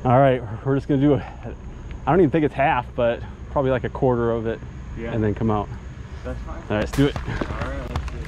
All right, we're just gonna do I don't even think it's half, but probably like a quarter of it, yeah, and then come out. That's fine. All right, let's do it. All right, let's do it.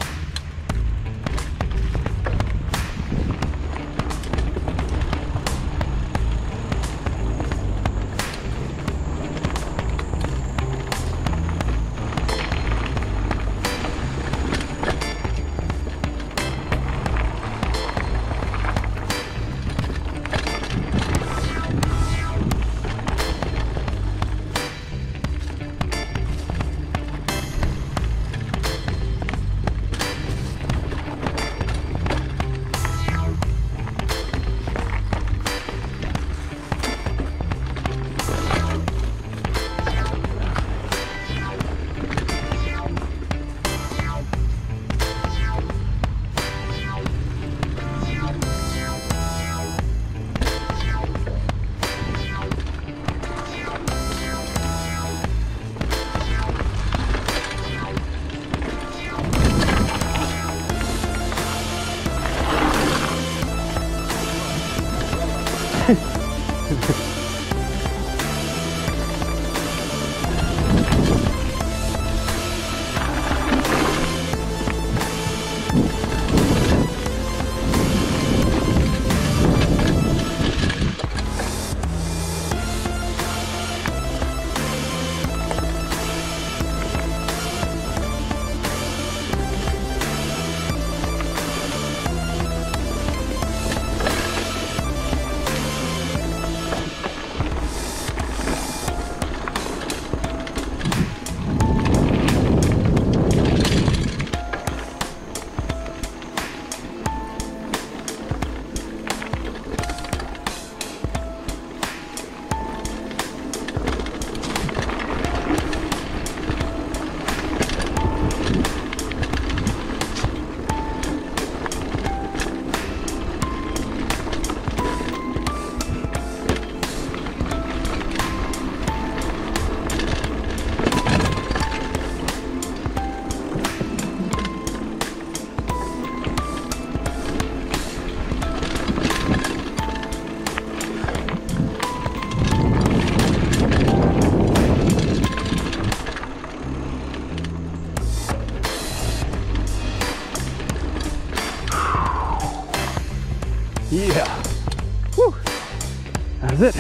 Yeah. Woo. That's it.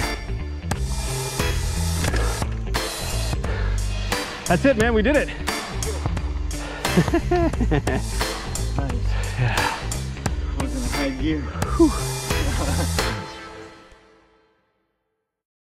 That's it, man. We did it. Nice. Yeah. I was in high gear. Whew.